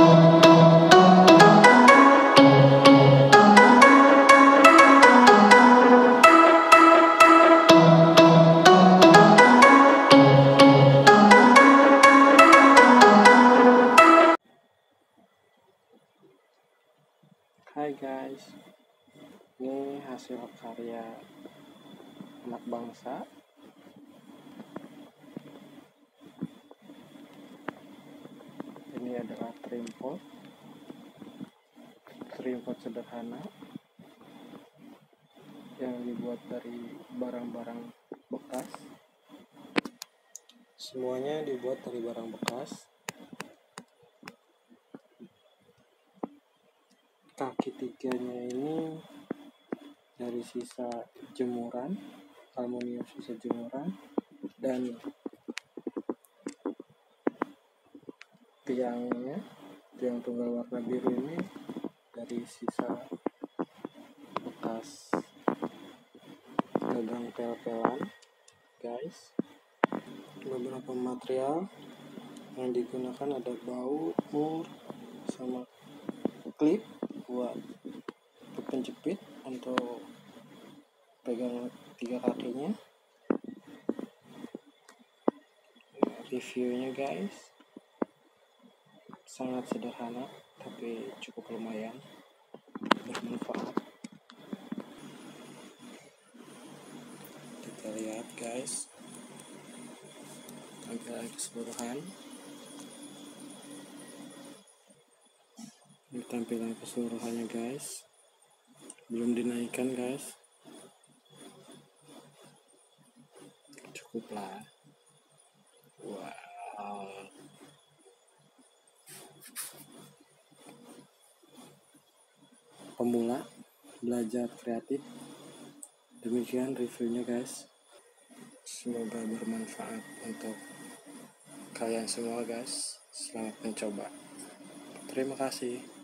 Hai guys, ini hasil karya anak bangsa. Ini adalah tripod sederhana yang dibuat dari barang-barang bekas. Semuanya dibuat dari barang bekas. Kaki tiganya ini dari sisa jemuran, aluminium sisa jemuran, dan tiang tunggal warna biru ini dari sisa bekas gagang pel-pelan guys. Beberapa material yang digunakan ada baut, mur, sama klip buat penjepit untuk pegang tiga kakinya. Reviewnya guys, sangat sederhana tapi cukup lumayan bermanfaat. Kita lihat guys tampilan keseluruhan. Ini tampilan keseluruhannya guys, belum dinaikkan guys. Cukuplah. Wow, pemula belajar kreatif. Demikian reviewnya guys, semoga bermanfaat untuk kalian semua guys. Selamat mencoba, terima kasih.